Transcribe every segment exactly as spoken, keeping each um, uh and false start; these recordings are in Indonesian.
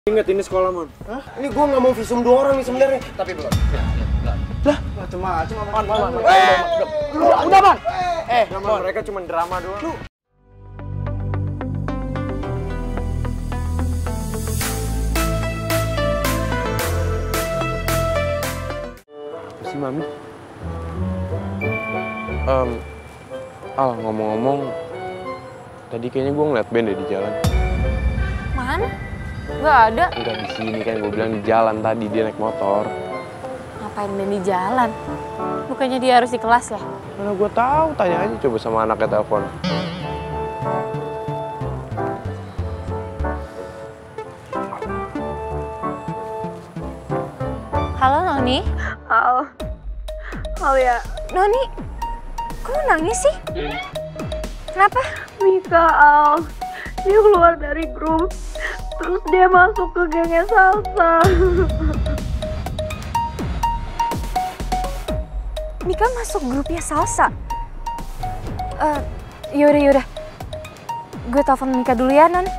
Ingat ini sekolah, Mon. Hah? Ini gua nggak mau visum dua orang nih sebenarnya, tapi belum. Lah, macam-macam apa? Mon, Mon, Mon. Udah, udah, Mon. Eh, Mon, mereka cuma drama doang. Si Mami. Um, Al, ngomong-ngomong, tadi kayaknya gue ngeliat Ben deh di jalan. Mana? Gak ada. Enggak di sini kan, gue bilang di jalan tadi, dia naik motor. Ngapain Ben di jalan? Bukannya dia harus di kelas ya? Mana gue tahu, tanya aja coba sama anaknya telepon. Halo Noni. Al, Al ya. Noni, kok nangis sih? Kenapa? Mika, Al. Dia keluar dari grup, terus dia masuk ke gengnya Salsa. Mika masuk grupnya Salsa? Uh, yaudah, yaudah. Gue telepon Mika dulu ya, Non.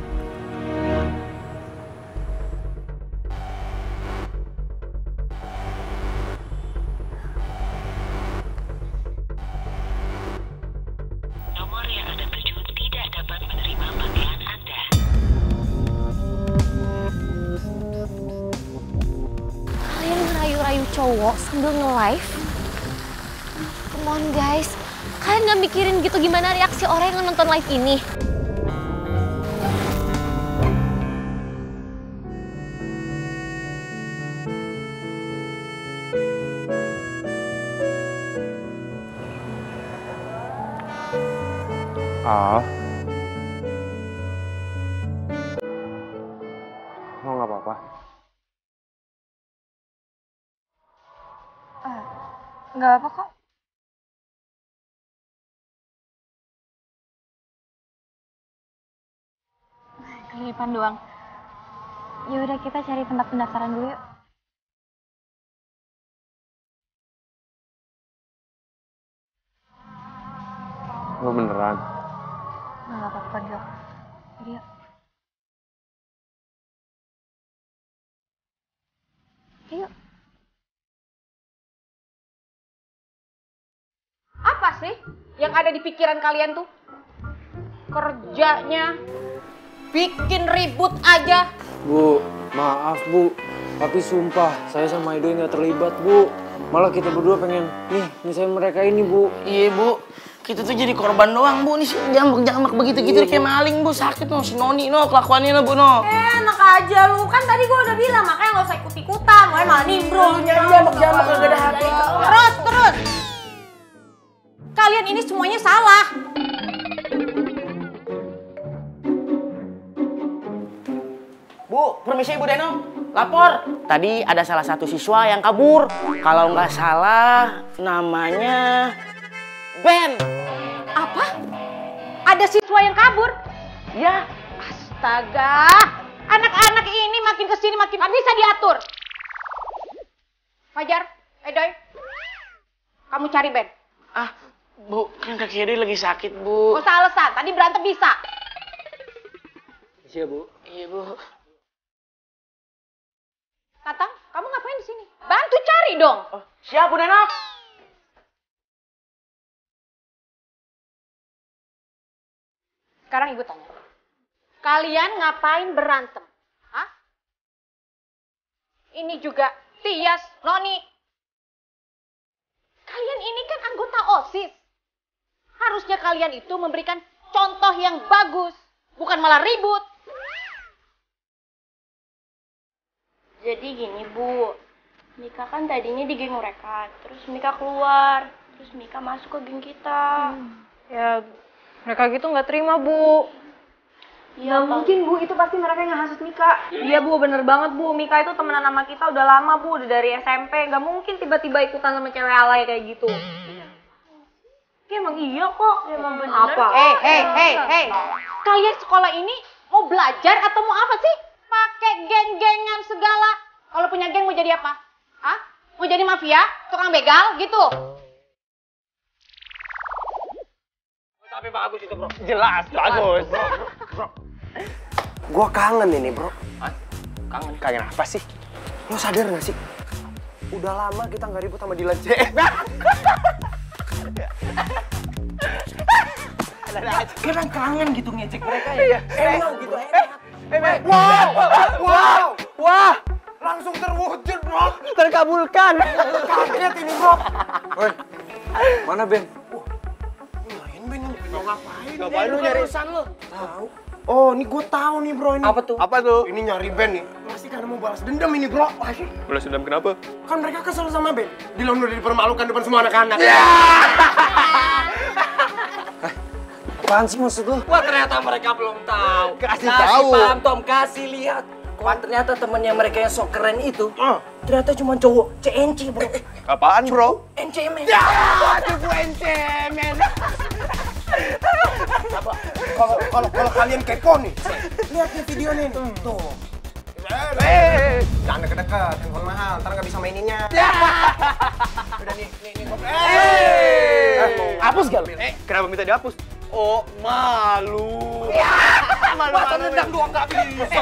Cowok sambil nge-live. Come on guys, kalian gak mikirin gitu gimana reaksi orang yang nonton live ini? Ah, mau nggak apa-apa? Nggak apa kok. Kelipan doang. Ya udah kita cari tempat pendaftaran dulu yuk. Lo beneran? Nggak apa-apa Jo. Jadi yuk. Ayo. Apa sih yang ada di pikiran kalian tuh? Kerjanya bikin ribut aja. Bu, maaf Bu, tapi sumpah saya sama Edo nggak terlibat Bu. Malah kita berdua pengen nih misalnya mereka ini Bu. Iya Bu, kita tuh jadi korban doang Bu. Nih jambak-jambak begitu-gitu kayak maling Bu, sakit no si Noni no kelakuannya no Bu no. Eh enak aja lu, kan tadi gua udah bilang makanya nggak usah ikut-ikutan, makanya malah nimbrung. Lu nyari jambak-jambak kagak ada hati. Terus terus. Kalian ini semuanya salah. Bu, permisi Bu Deno, lapor. Tadi ada salah satu siswa yang kabur. Kalau nggak salah, namanya Ben. Apa? Ada siswa yang kabur? Ya. Astaga, anak-anak ini makin kesini makin nggak bisa diatur. Fajar, Edoy, kamu cari Ben. Ah, Bu, kan kaki Edoy lagi sakit Bu. Gak usah alasan, tadi berantem bisa. Iya Bu. Iya Bu. Tatang, kamu ngapain di sini? Bantu cari dong. Oh, siap Bu Deno. Sekarang ibu tanya. Kalian ngapain berantem? Hah? Ini juga Tias, Noni. Kalian ini kan anggota OSIS. Harusnya kalian itu memberikan contoh yang bagus, bukan malah ribut. Jadi gini Bu, Mika kan tadinya di geng mereka, terus Mika keluar, terus Mika masuk ke geng kita. Hmm. Ya, mereka gitu nggak terima Bu. Ya mungkin Bu, itu pasti mereka yang hasut Mika. Iya Bu, bener banget Bu, Mika itu temenan sama kita udah lama Bu, udah dari S M P. Gak mungkin tiba-tiba ikutan sama cewek alay kayak gitu. Ya emang iya kok, ya, emang bener. Apa? Hei, hei, hei, hei. Kalian sekolah ini mau belajar atau mau apa sih? Pakai geng-gengan segala. Kalau punya geng mau jadi apa? Hah? Mau jadi mafia? Tukang begal gitu? Tapi bagus itu Bro. Jelas bagus. Gua kangen ini Bro. Hah? kangen. Kangen apa sih? Lo sadar gak sih? Udah lama kita nggak ribut sama Dilan C. Kadang kangen gitu ngecek mereka ya. Emang gitu enak. Wow, wow, wah, langsung terwujud bro. Terkabulkan. Kaget ini bro. Woi, mana Ben? Ngapain Ben? Mau ngapain? Ngapain lu nyari urusan lu? Tahu. Oh, ini gue tahu nih bro ini. Apa tuh? Apa tuh? Ini nyari Ben nih. Pasti karena mau balas dendam ini bro. Pasti. Balas dendam kenapa? Kan mereka kesel sama Ben. Dilan udah dipermalukan depan semua anak-anak. Apaan sih maksud lu? Wah ternyata mereka belum tahu. Kasih tahu. Paham Tom, kasih lihat. Wah ternyata temennya mereka yang sok keren itu, Ah. ternyata cuma cowok C N C bro. Apaan bro? N C men. Ya, cukup ente men. Kalau kalau kalau kalian kepo nih, lihat nih video nih. Tuh. Eh, jangan deket-deket, handphone mahal, ntar nggak bisa maininnya. Udah nih, nih, nih. Eh, Hapus gak lu? Eh, kenapa minta dihapus? Oh, malu. Malu masa nendang doang nggak bisa.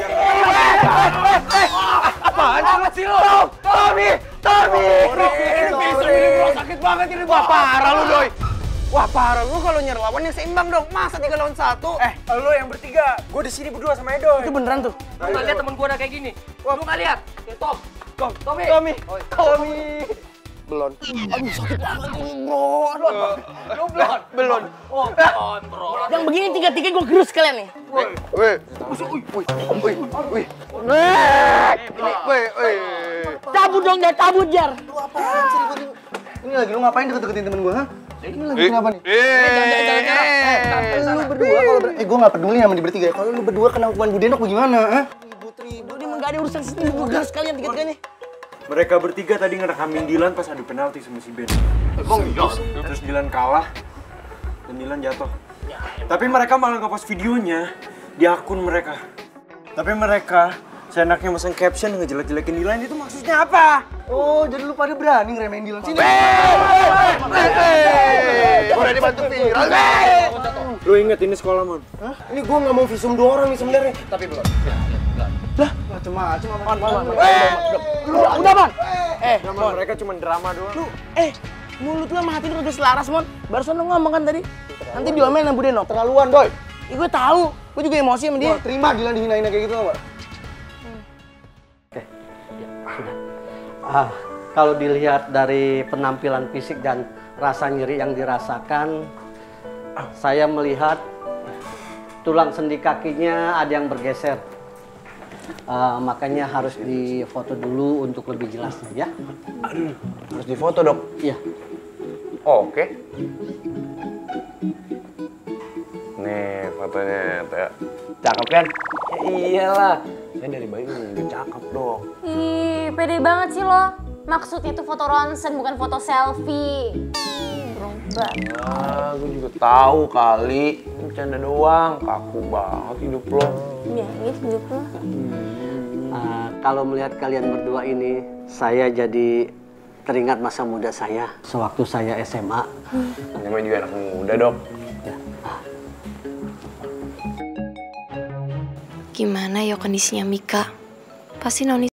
Apaan sih lu? Tommy! Tommy! Ini bisa ini bro, sakit banget ini bro. Wah, parah lu, Doi. Wah, parah lu kalau nyari lawan yang seimbang dong. Masa tiga lawan satu? Eh, lo yang bertiga, gue di sini berdua sama Edo. Itu beneran tuh. Lu nggak lihat temen gua udah kayak gini? Lu nggak lihat? Ya Tom, Tom, Tommy. Tommy. Tommy. Belum. Aduh, sakit banget ini, bro. Aduh, Lu belum? belum. Oh, belum bro. Yang begini tiga-tiga gue gerus kalian nih. Woi, woi, woi, woi. Woi, woi. Cabut dong, dia cabut, Jar. Lu apaan sih ributin? Ini lagi lu ngapain deket-deketin temen gua, ha? Ini lagi kenapa nih? Eh, Lu berdua kalau ber... Eh, gua nggak peduli sama di bertiga. Kalau lu berdua kena hukuman Budenok bagaimana, ha? Ribut-ribut. Ini mah nggak ada urusan sini. Gue gerus kalian tiga-tiganya. Mereka bertiga tadi ngerekamin Dilan pas adu penalti sama si Ben. Emang iya? Terus Dilan kalah dan Dilan jatuh. Tapi mereka malah nge-post videonya di akun mereka. Tapi mereka seenaknya masang caption ngejelek-jelekin Dilan, itu maksudnya apa? Oh, jadi lu pada berani ngeremehin Dilan sini? Udah dibantu viral. Lu inget ini sekolah, Mon? Hah? Ini gua nggak mau visum dua orang nih sebenarnya, tapi belum. Lah, macam-macam apa? Udah, Mon. Eh, Mon, mereka cuma drama doang. lu, eh, mulut lu sama hati lu udah selaras, Mon. Barusan lu ngomong kan tadi. Nanti diomelin sama Budeno. Terlaluan, Boy. Ih, gue tahu. Gue juga emosi sama dia. Gua terima Dilan dihinain kayak gitu, Mbak. Ah, kalau dilihat dari penampilan fisik dan rasa nyeri yang dirasakan, saya melihat tulang sendi kakinya ada yang bergeser. Ah, makanya harus difoto dulu untuk lebih jelasnya ya. Harus difoto, Dok. Iya. Oh, oke. Nih fotonya, Teh. Cakep kan? Ya iyalah. Saya dari bayi udah cakep dong. Ih, pede banget sih lo. Maksudnya itu foto ronsen, bukan foto selfie. Berubah. Ah, gue juga tahu kali. Ini bercanda doang. Kaku banget hidup lo. Ya, gitu gitu. Ah, kalau melihat kalian berdua ini, saya jadi teringat masa muda saya sewaktu saya S M A. Namanya juga anak muda, Dok. Gimana ya kondisinya Mika? Pasti Noni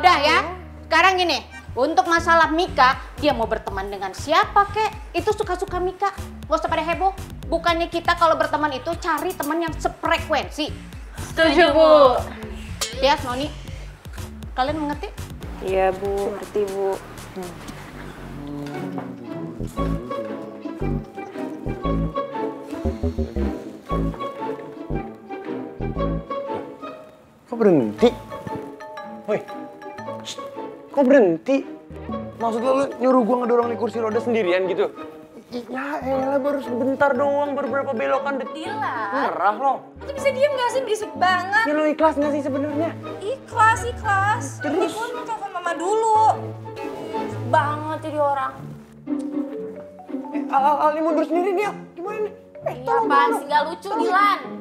Udah ya, sekarang gini, untuk masalah Mika, dia mau berteman dengan siapa kek, itu suka-suka Mika. Gak usah pada heboh. Bukannya kita kalau berteman itu cari teman yang sefrekuensi. Setuju, Bu. Ya, Noni, kalian mengerti? Iya, Bu. Ngerti, Bu. Hmm. Kok berhenti? Woi, kok berhenti? Maksud lo, lo nyuruh gua ngedorong di kursi roda sendirian gitu? Ya elah, baru sebentar doang, baru berapa belokan detik. Ngerah lo. Lu bisa diem gak sih? Berisik banget. Ya lo ikhlas gak sih sebenarnya? Ikhlas, ikhlas. Terus? Ini gue mau telepon mama dulu. Berisik banget jadi orang. Eh, Al, Al, Al, ini mundur sendiri nih, Al. Gimana nih? Eh, Iya, apaan sih? Gak lucu, Dilan.